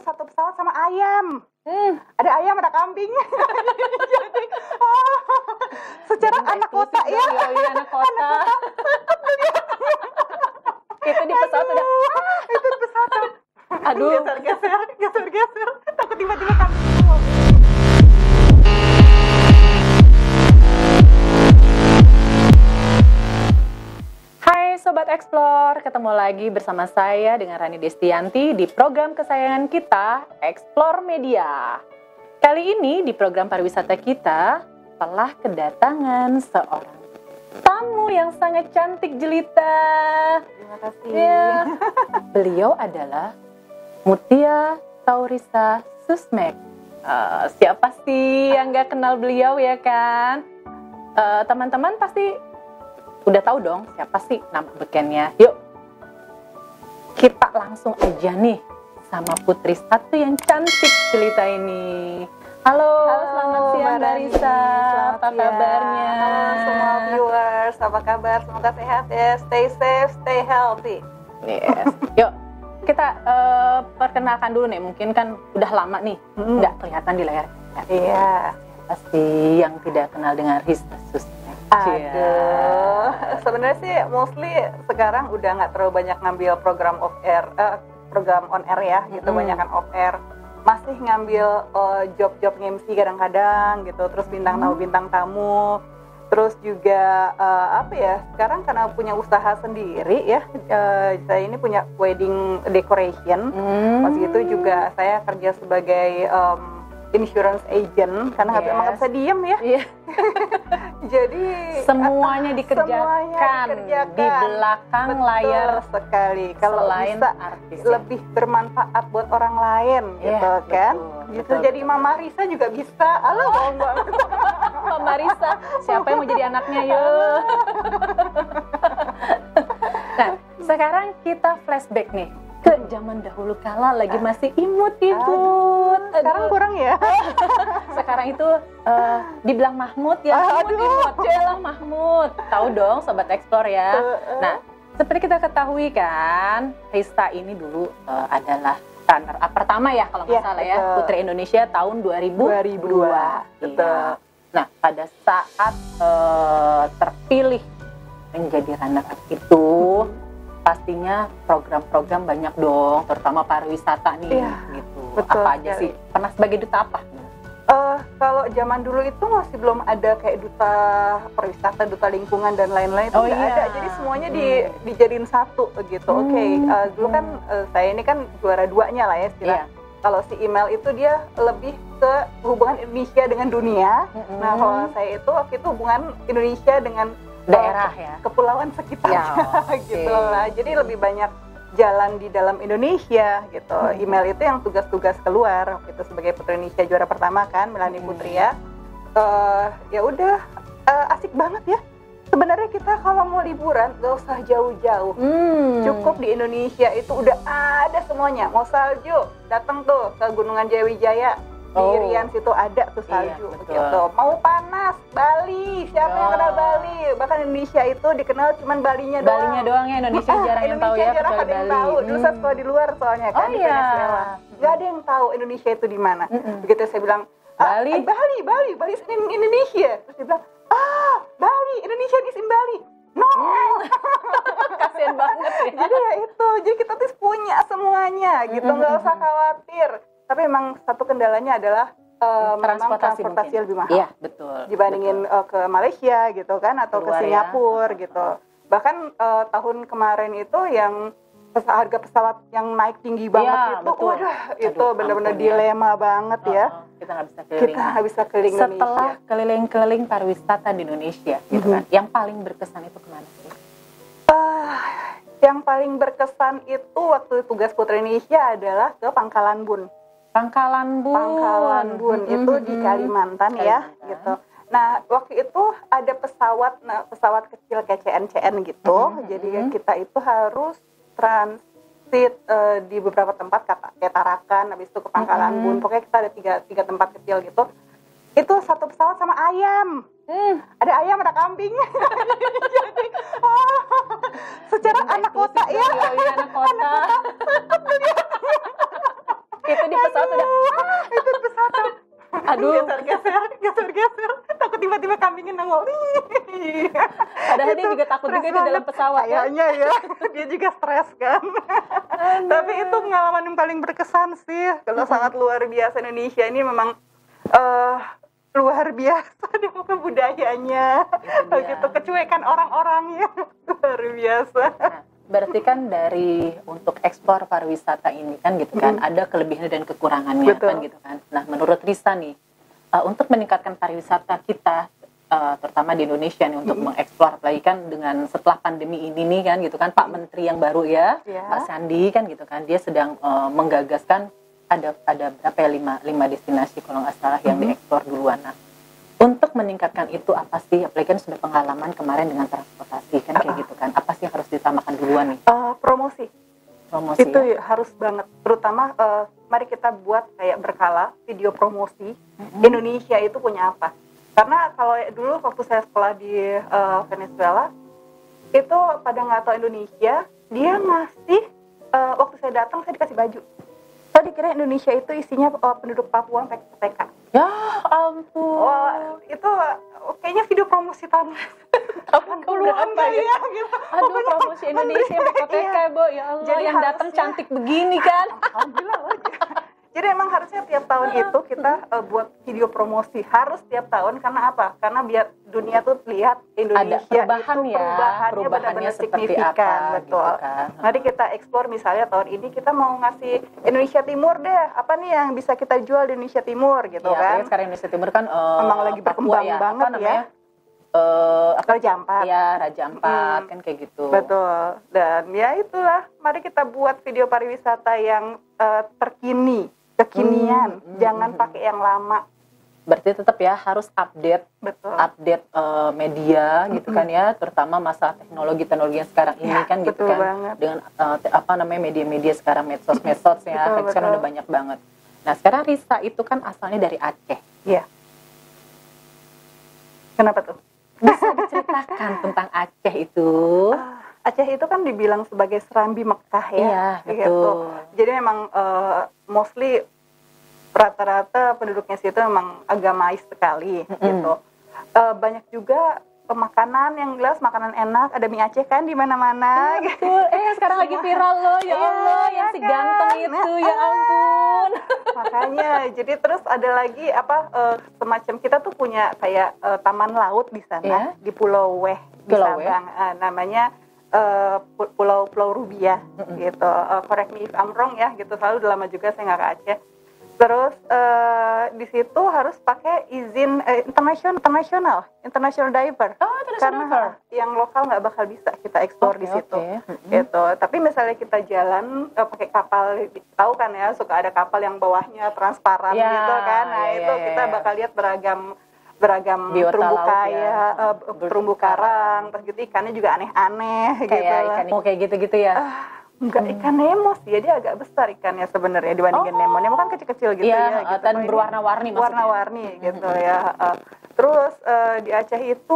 satu pesawat sama ayam. Ada ayam, ada kambing. Jadi, secara Jadi anak kota ya. Iya, anak kota. Itu di pesawat udah. Itu di pesawat. Aduh. Geser. Takut tiba-tiba kan. Hai Sobat Explore, ketemu lagi bersama saya dengan Rani Destianti di program kesayangan kita, Explore Media. Kali ini di program pariwisata kita telah kedatangan seorang tamu yang sangat cantik jelita. Terima kasih. Ya, beliau adalah Mutia Taurisa Susmek. Siapa sih yang gak kenal beliau ya kan? Teman-teman pasti udah tahu dong siapa sih nama bekennya. Yuk, kita langsung aja nih sama putri satu yang cantik jelita ini. Halo, selamat siang Mbak Risa. Apa kabarnya? Halo semua viewers, apa kabar? Semoga sehat ya. Stay safe, stay healthy. Yes. Yuk, kita perkenalkan dulu nih. Mungkin kan udah lama nih nggak kelihatan di layar. Iya. Pasti yang tidak kenal dengan Risa Susmek. Aduh, sebenarnya sih mostly sekarang udah nggak terlalu banyak ngambil program on air ya, gitu, banyakan off air. Masih ngambil job-job MC kadang-kadang gitu, terus bintang tamu. Terus juga sekarang karena punya usaha sendiri ya, saya ini punya wedding decoration. Pas gitu juga saya kerja sebagai insurance agent karena emang nggak bisa diem ya. Iya. Jadi semuanya dikerjakan di belakang layar sekali. Kalau bisa artis, lebih bermanfaat buat orang lain, gitu kan. Gitu. Jadi Mama Risa juga bisa. Halo, Mama Risa, siapa yang mau jadi anaknya yuk? Nah, sekarang kita flashback nih ke zaman dahulu kala lagi masih imut-imut. Sekarang kurang ya. Sekarang itu dibilang Mahmud ya, imut-imut. Jelah Mahmud. Tahu dong Sobat Explore ya. Nah, seperti kita ketahui kan, Risa ini dulu adalah runner up pertama ya kalau nggak salah ya, Putri Indonesia tahun 2002. Betul. Nah, pada saat terpilih menjadi runner up itu, pastinya program-program banyak dong, terutama pariwisata nih, gitu. Betul, apa aja sih? Pernah sebagai duta apa? Kalau zaman dulu itu masih belum ada kayak duta pariwisata, duta lingkungan dan lain-lain itu nggak ada. Jadi semuanya dijadiin satu gitu. Dulu kan saya ini kan juara 2-nya lah ya istilahnya. Kalau si email itu dia lebih ke hubungan Indonesia dengan dunia. Nah kalau saya itu waktu itu hubungan Indonesia dengan daerah ya, kepulauan sekitarnya gitu lah. Jadi lebih banyak jalan di dalam Indonesia gitu. Email itu yang tugas-tugas keluar gitu sebagai Putri Indonesia juara pertama kan, Melani Putri ya. Ya udah asik banget ya. Sebenarnya kita kalau mau liburan gak usah jauh-jauh. Cukup di Indonesia itu udah ada semuanya. Mau salju, datang tuh ke Gunungan Jayawijaya. Di Irian situ ada tuh salju gitu. Mau panas, Bali, siapa yang kenal Bali? Bahkan Indonesia itu dikenal cuman Balinya doang. Balinya doang ya, Indonesia jarang yang tahu ya, jarang ada yang tahu. Dulu saya sekolah di luar soalnya kan di Venezuela. Gak ada yang tahu Indonesia itu di mana. Begitu saya bilang, Bali Indonesia. Terus dia bilang, Bali, Indonesia is in Bali. No. Kasian banget ya. Jadi ya itu, jadi kita tuh punya semuanya gitu, nggak usah khawatir. Tapi memang satu kendalanya adalah transportasi lebih mahal. Iya, betul. Dibandingin ke Malaysia gitu kan, atau ke Singapura gitu. Bahkan tahun kemarin itu yang harga pesawat yang naik tinggi banget itu, waduh, itu benar-benar dilema banget ya. Kita nggak bisa keliling. Setelah keliling-keliling pariwisata di Indonesia, gitu kan, yang paling berkesan itu kemana sih? Yang paling berkesan itu waktu tugas Putri Indonesia adalah ke Pangkalan Bun. Pangkalan Bun itu di Kalimantan ya, gitu. Nah waktu itu ada pesawat kecil kayak CN gitu, jadi kita itu harus transit di beberapa tempat kayak Tarakan, habis itu ke Pangkalan Bun. Pokoknya kita ada tiga tempat kecil gitu. Itu satu pesawat sama ayam. Ada ayam, ada kambing. Jadi, secara anak kota ya. Anak kota. Itu di pesawat udah itu pesawat. aduh, geser. Takut tiba-tiba kambingnya nongol. padahal dia juga takut juga di dalam pesawat ya. Kayaknya ya, dia juga stres kan. Tapi itu pengalaman yang paling berkesan sih. Kalau sangat luar biasa, Indonesia ini memang luar biasa dengan budayanya. Gitu, kecuekan orang-orangnya luar biasa. Nah, berarti kan dari untuk ekspor pariwisata ini kan gitu kan, ada kelebihan dan kekurangannya. Betul. Kan gitu kan. Nah, menurut Risa nih, untuk meningkatkan pariwisata kita, terutama di Indonesia nih, untuk mengeksplor apalagi kan dengan setelah pandemi ini nih kan gitu kan, Pak Menteri yang baru ya, Pak Sandi kan gitu kan, dia sedang menggagaskan ada berapa ya, 5 destinasi kalau nggak salah yang diekspor duluan. Nah, untuk meningkatkan itu apa sih? Apalagi kan sudah pengalaman kemarin dengan transportasi kan kayak gitu kan. Apa sih yang harus ditambahkan duluan nih? Promosi itu ya? Harus banget. Terutama mari kita buat kayak berkala video promosi. Indonesia itu punya apa? Karena kalau dulu waktu saya sekolah di Venezuela itu pada nggak tahu Indonesia, dia ngasih waktu saya datang saya dikasih baju. Saya dikira Indonesia itu isinya penduduk Papua PK. Ya ampun. Wah, itu kayaknya video promosi tahun berapa ya? gitu. Aduh, promosi Indonesia PKPK, Bu. Ya Allah, Jadi yang datang cantik begini kan. Alhamdulillah. Jadi emang harusnya tiap tahun itu kita buat video promosi, harus tiap tahun. Karena apa? Karena biar dunia tuh lihat Indonesia ada perubahan itu ya, perubahannya benar-benar seperti signifikan, apa betul. gitu kan. Mari kita eksplor, misalnya tahun ini kita mau ngasih Indonesia Timur deh, apa nih yang bisa kita jual di Indonesia Timur gitu ya, kan. Sekarang Indonesia Timur kan emang lagi berkembang ya, banget apa namanya? Raja Ampat. Ya, Raja Ampat kan kayak gitu. Betul. Dan ya itulah, mari kita buat video pariwisata yang kekinian, jangan pakai yang lama. Berarti tetap ya harus update, Betul. Media gitu kan ya, terutama masalah teknologi yang sekarang ini kan gitu betul kan, banget. dengan media-media sekarang, medsos ya, kan sekarang udah banyak banget. Nah, sekarang Risa itu kan asalnya dari Aceh. Iya. Kenapa tuh? Bisa diceritakan tentang Aceh itu? Aceh itu kan dibilang sebagai Serambi Mekah ya. Iya, betul. Gitu. Jadi memang mostly rata-rata penduduknya situ memang agamais sekali gitu. Banyak juga makanan yang jelas, makanan enak, ada mie Aceh kan di mana-mana. Betul. Sekarang lagi viral loh, ya Allah, yang si ganteng itu, ya ampun. Makanya, jadi terus ada lagi semacam kita tuh punya kayak taman laut di sana, di Pulau Weh di Sabang, namanya Pulau Rubia gitu. Correct me if I'm wrong ya, gitu. Selalu udah lama juga saya nggak ke Aceh. Terus di situ harus pakai izin international diver. Karena yang lokal nggak bakal bisa kita ekspor di situ. Gitu. Tapi misalnya kita jalan pakai kapal, tahu kan ya, suka ada kapal yang bawahnya transparan gitu kan. Nah, itu kita bakal lihat beragam terumbu karang, terumbu karang, terus gitu ikannya juga aneh-aneh gitu lah. Kayak gitu-gitu ya. Enggak, ikan Nemo sih, dia agak besar ikannya sebenarnya dibandingin Nemo. Nemo kan kecil-kecil gitu ya. Gitu. Dan berwarna-warni maksudnya. Warna-warni gitu ya. Terus di Aceh itu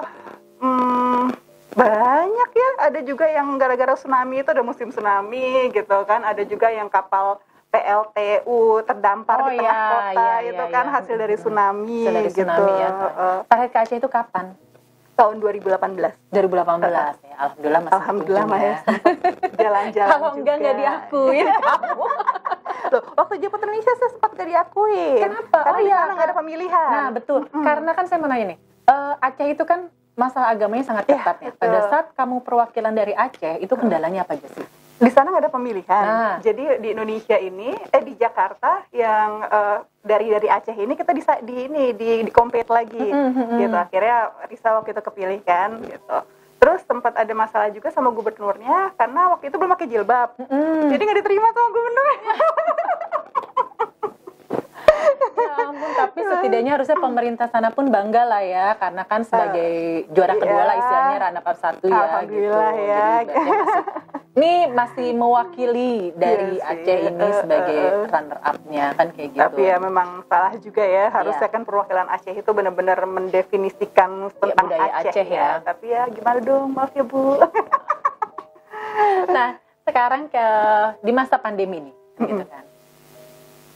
banyak ya. Ada juga yang gara-gara tsunami itu, ada musim tsunami gitu kan. Ada juga yang kapal PLTU terdampar di tengah kota itu kan hasil dari tsunami gitu. Terakhir ke Aceh itu kapan? Tahun 2018 ya. Alhamdulillah ya. Jalan-jalan kalau enggak nggak diakui kamu. Loh, waktu Jawa Indonesia saya sempat nggak diakui. Kenapa? Karena di sana nggak ada pemilihan. Nah, betul. Karena kan saya mau nanya nih, Aceh itu kan masalah agamanya sangat ketat ya. Pada saat kamu perwakilan dari Aceh, itu kendalanya apa aja sih? Di sana nggak ada pemilihan. Jadi di Indonesia ini, di Jakarta yang dari Aceh ini kita di compete lagi, gitu. Akhirnya Risa waktu itu kepilih kan, gitu. Terus sempat ada masalah juga sama gubernurnya karena waktu itu belum pakai jilbab, jadi nggak diterima sama gubernur. Ya ampun, tapi setidaknya harusnya pemerintah sana pun bangga lah ya, karena kan sebagai juara kedua lah istilahnya, runner up 1 ya. Alhamdulillah gitu. ya. Ini masih mewakili dari Aceh ini sebagai runner up-nya kan kayak gitu. Tapi ya memang salah juga ya, harusnya kan perwakilan Aceh itu benar-benar mendefinisikan tentang Aceh ya. Tapi ya gimana dong, maaf ya Bu. Nah, sekarang di masa pandemi nih, gitu kan.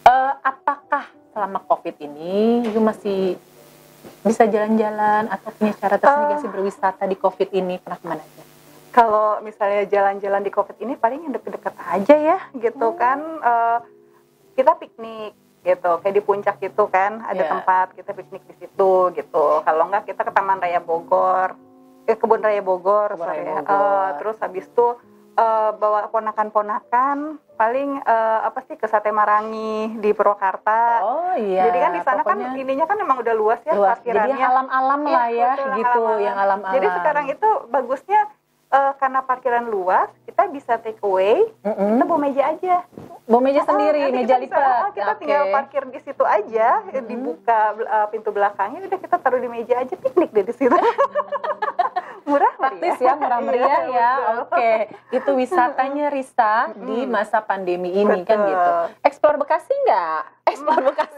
selama COVID ini you masih bisa jalan-jalan atau punya cara tersendiri nggak sih berwisata di COVID ini? Pernah kemana aja? Kalau misalnya jalan-jalan di COVID ini paling yang deket-deket aja ya gitu kan. Kita piknik gitu, kayak di puncak gitu kan, ada tempat kita piknik di situ gitu. Kalau enggak kita ke Taman Raya Bogor, Kebun Raya Bogor, terus habis itu bawa ponakan-ponakan paling ke Sate Marangi di Purwakarta. Oh iya. Jadi kan di sana kan ininya kan memang udah luas ya parkirannya. Jadi alam-alam lah ya gitu, yang alam-alam. Jadi sekarang itu bagusnya karena parkiran luas, kita bisa take away, kita bawa meja aja. Bawa meja sendiri, meja lipat. Kita tinggal parkir di situ aja, dibuka pintu belakangnya, udah kita taruh di meja aja, piknik deh di situ. Murah praktis ya, murah meriah ya. Oke, itu wisatanya Risa di masa pandemi ini. Betul. Kan gitu. Eksplor Bekasi nggak? Eksplor Bekasi.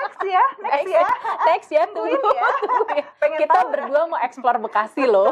Next ya, tunggu ya. Kita berdua mau eksplor Bekasi loh.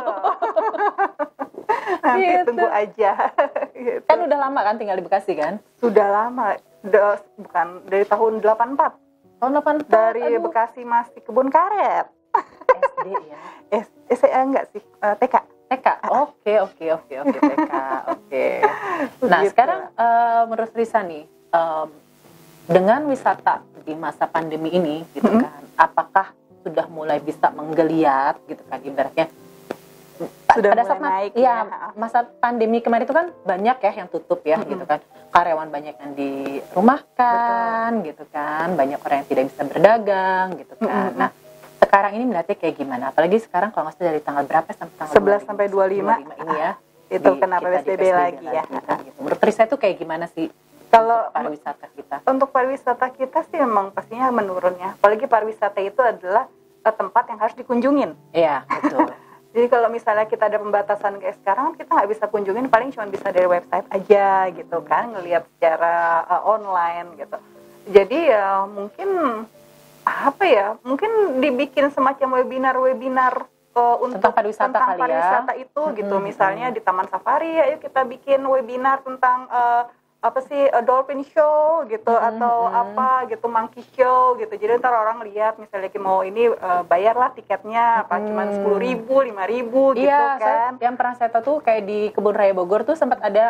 Nanti tunggu aja. Gitu. Kan udah lama kan tinggal di Bekasi kan? Sudah lama, bukan dari tahun 84. Tahun 84. Dari Bekasi masih kebun karet. SD ya. Enggak sih, TK. Oke, TK. Oke. Nah, gitu. Sekarang menurut Risa nih, dengan wisata di masa pandemi ini gitu kan, apakah sudah mulai bisa menggeliat gitu kan ibaratnya? Sudah pada saat naik ya. Masa pandemi kemarin itu kan banyak ya yang tutup ya gitu kan. Karyawan banyak yang dirumahkan gitu kan, banyak orang yang tidak bisa berdagang gitu kan. Nah, sekarang ini melihatnya kayak gimana? Apalagi sekarang kalau nggak salah dari tanggal berapa sampai tanggal 11 sampai 25 ini ya. Itu kena PSBB lagi ya. Gitu. Menurut Risa itu kayak gimana sih? Kalau pariwisata kita? Untuk pariwisata kita sih memang pastinya menurun ya. Apalagi pariwisata itu adalah tempat yang harus dikunjungin. Iya, betul. Jadi kalau misalnya kita ada pembatasan kayak sekarang, kita nggak bisa kunjungin, paling cuma bisa dari website aja gitu kan, ngelihat secara online gitu. Jadi ya mungkin mungkin dibikin semacam webinar untuk tentang pariwisata itu gitu. Misalnya di Taman Safari, ayo kita bikin webinar tentang dolphin show gitu, atau monkey show gitu. Jadi ntar orang lihat misalnya mau ini bayarlah tiketnya cuma 10.000, 5.000 gitu kan. Yang pernah saya tahu tuh kayak di Kebun Raya Bogor tuh sempat ada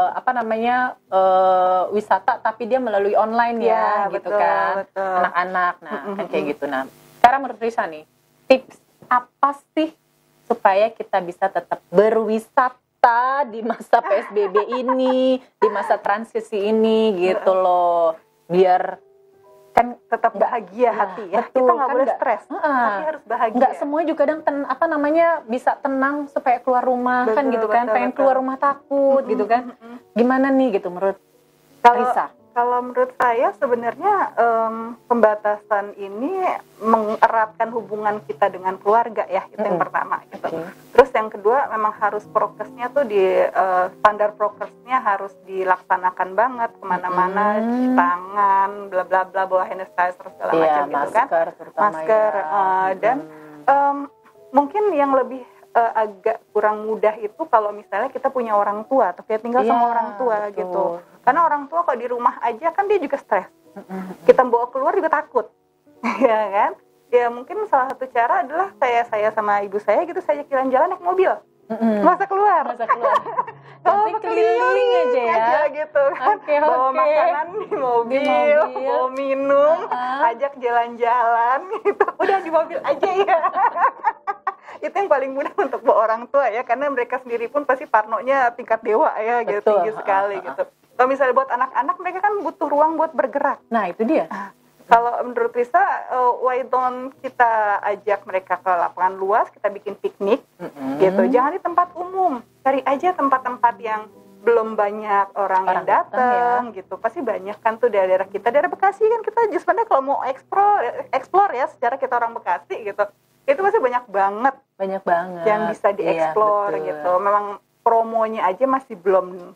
wisata tapi dia melalui online ya gitu kan. Betul. Anak-anak kan kayak gitu. Nah, sekarang menurut Risa nih, tips apa sih supaya kita bisa tetap berwisata di masa PSBB ini, di masa transisi ini gitu loh, biar kan tetap bahagia hati ya. Betul, kita nggak boleh stres, tapi harus bahagia. Nggak semuanya juga bisa tenang supaya keluar rumah kan gitu kan, pengen keluar rumah takut gitu kan. Gimana nih gitu menurut Risa? Kalau menurut saya sebenarnya pembatasan ini mengeratkan hubungan kita dengan keluarga ya, itu yang pertama gitu. Terus yang kedua memang harus prokesnya tuh standar prokesnya harus dilaksanakan banget kemana-mana, cuci tangan, bla bla bla, bawa hand sanitizer segala macam gitu kan. Masker dan mungkin yang lebih agak kurang mudah itu kalau misalnya kita punya orang tua atau kita tinggal sama orang tua gitu. Karena orang tua kalau di rumah aja kan dia juga stres. Kita bawa keluar juga takut. Ya kan? Ya mungkin salah satu cara adalah saya sama ibu saya gitu, saya jalan-jalan naik mobil. Masa keluar. Tapi keliling aja ya gitu kan. Bawa makanan di mobil, bawa minum, ajak jalan-jalan gitu. Udah di mobil aja ya. Itu yang paling mudah untuk bawa orang tua ya, karena mereka sendiri pun pasti parnonya tingkat dewa ya, gitu, tinggi sekali gitu. Kalau misalnya buat anak-anak, mereka kan butuh ruang buat bergerak. Nah itu dia. Kalau menurut Risa, why don't kita ajak mereka ke lapangan luas, kita bikin piknik gitu. Jangan di tempat umum, cari aja tempat-tempat yang belum banyak orang yang datang ya. Gitu. Pasti banyak kan tuh daerah kita, daerah Bekasi kan kita sebenarnya kalau mau explore ya, secara kita orang Bekasi gitu, itu masih banyak banget yang bisa dieksplor gitu. Memang promonya aja masih belum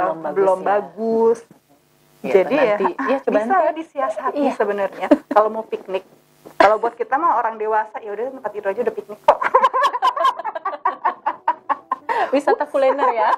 bagus. Gitu, jadi bisa disiasati sebenarnya kalau mau piknik. Kalau buat kita mah orang dewasa ya udah tempat itu aja udah piknik kok. Wisata kuliner ya.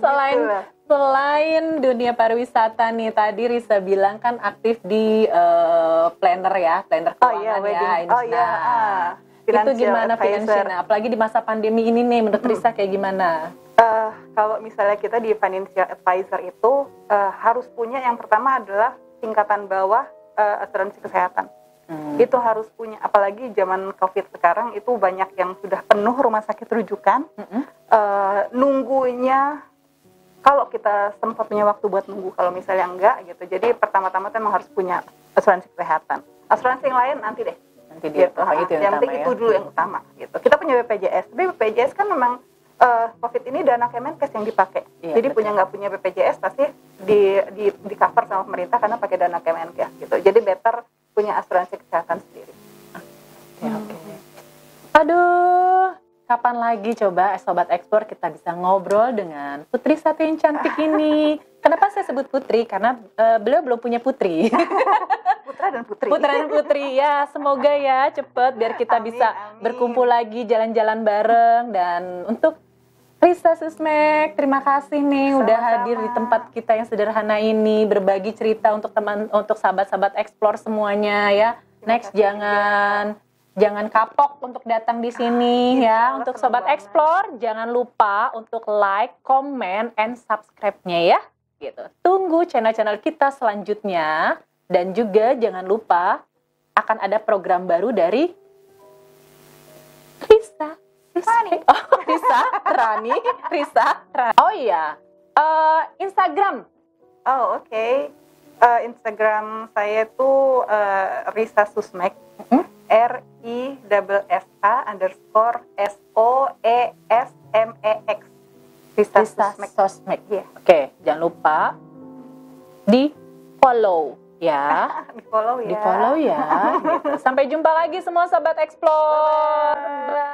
Selain dunia pariwisata nih, tadi Risa bilang kan aktif di planner keuangan Itu gimana finansial? Apalagi di masa pandemi ini nih, menurut Risa kayak gimana? Kalau misalnya kita di financial advisor itu harus punya, yang pertama adalah tingkatan bawah asuransi kesehatan. Itu harus punya, apalagi zaman COVID sekarang itu banyak yang sudah penuh rumah sakit rujukan. Nunggunya, kalau kita sempat punya waktu buat nunggu, kalau misalnya enggak gitu. Jadi pertama-tama memang harus punya asuransi kesehatan. Asuransi yang lain nanti deh. Gitu. Yang penting itu dulu yang utama gitu. Kita punya BPJS, tapi BPJS kan memang COVID ini dana Kemenkes yang dipakai. Jadi betul. Nggak punya BPJS pasti di cover sama pemerintah karena pakai dana Kemenkes gitu. Jadi better punya asuransi kesehatan sendiri. Oke. Aduh, kapan lagi coba Sobat Explore kita bisa ngobrol dengan Putri Satu yang cantik ini. Kenapa saya sebut Putri? Karena beliau belum punya putri. Putra dan Putri ya, semoga ya cepet biar kita bisa berkumpul lagi, jalan-jalan bareng. Dan untuk Risa Susmek, terima kasih nih udah hadir di tempat kita yang sederhana ini, berbagi cerita untuk sahabat-sahabat Explore semuanya ya. Next jangan kapok untuk datang di sini ya. Untuk Sobat Explore jangan lupa untuk like, comment, and subscribe-nya ya. Gitu. Tunggu channel-channel kita selanjutnya. Dan juga jangan lupa akan ada program baru dari Risa. Rani. Oh iya, Instagram. Oh oke. Instagram saya tuh Risa Susmek. RISA_SOESMEX. Risa Susmek. Yeah. Oke, jangan lupa di follow ya. Di follow ya. Gitu. Sampai jumpa lagi semua Sobat Explore. Bye.